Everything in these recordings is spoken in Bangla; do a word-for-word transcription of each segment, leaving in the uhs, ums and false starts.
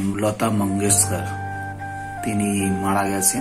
লতা মঙ্গেশকর তিনি মারা গেছেন।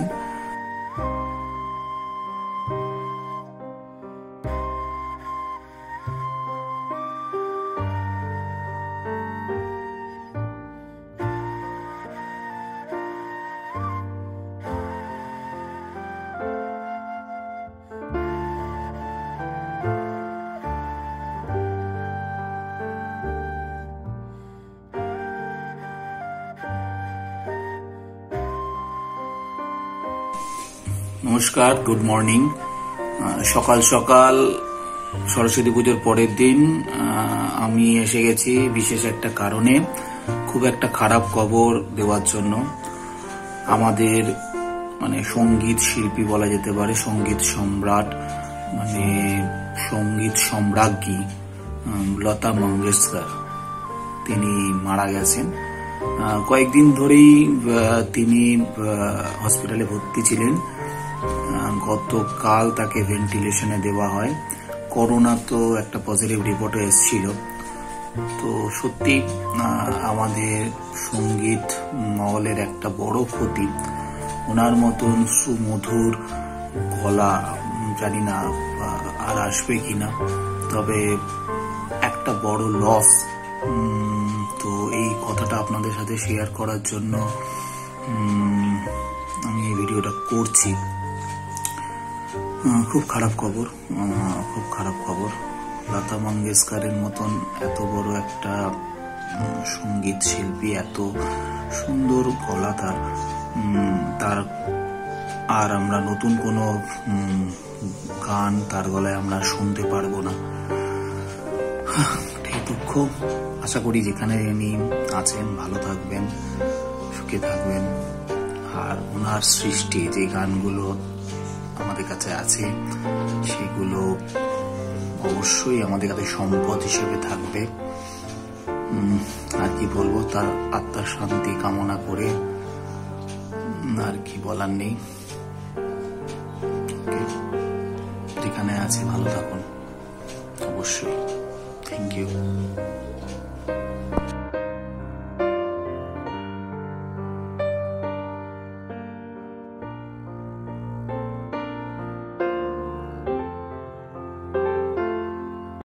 নমস্কার, গুড মর্নিং। সকাল সকাল সরস্বতী পুজোর পরের দিন আমি এসে গেছি বিশেষ একটা কারণে, খুব একটা খারাপ খবর দেওয়ার জন্য। আমাদের মানে সঙ্গীত শিল্পী বলা যেতে পারে, সঙ্গীত সম্রাট মানে সঙ্গীত সম্রাজ্ঞী লতা মঙ্গেশকর তিনি মারা গেছেন। কয়েকদিন ধরেই তিনি হসপিটালে ভর্তি ছিলেন। গতকাল তাকে ভেন্টিলেশনে দেওয়া হয়। করোনা তো একটা পজিটিভ রিপোর্টে এসেছিল। তো সত্যি আমাদের সঙ্গীত মহলের একটা বড় ক্ষতি। ওনার মতন সুমধুর গলা জানি না আর আসবে কিনা, তবে একটা বড় লস। তো এই কথাটা আপনাদের সাথে শেয়ার করার জন্য আমি এই ভিডিওটা করছি। খুব খারাপ খবর, খুব খারাপ খবর। লতা মঙ্গেশকরের মতন এত বড় একটা সঙ্গীত শিল্পী, এত সুন্দর গলা তার তার আর আমরা নতুন কোনো গান তার গলায় আমরা শুনতে পারবো না। এই দুঃখ। আশা করি যেখানে উনি আছেন ভালো থাকবেন, সুখে থাকবেন। আর ওনার সৃষ্টি যে গানগুলো আমাদের কাছে আছে সেগুলো অবশ্যই আমাদের কাছে সম্পদ হিসেবে থাকবে। আর কি বলবো, তার আত্মার শান্তি কামনা করে আর কি বলার নেই। যেখানে আছে ভালো থাকুন অবশ্যই। Thank you.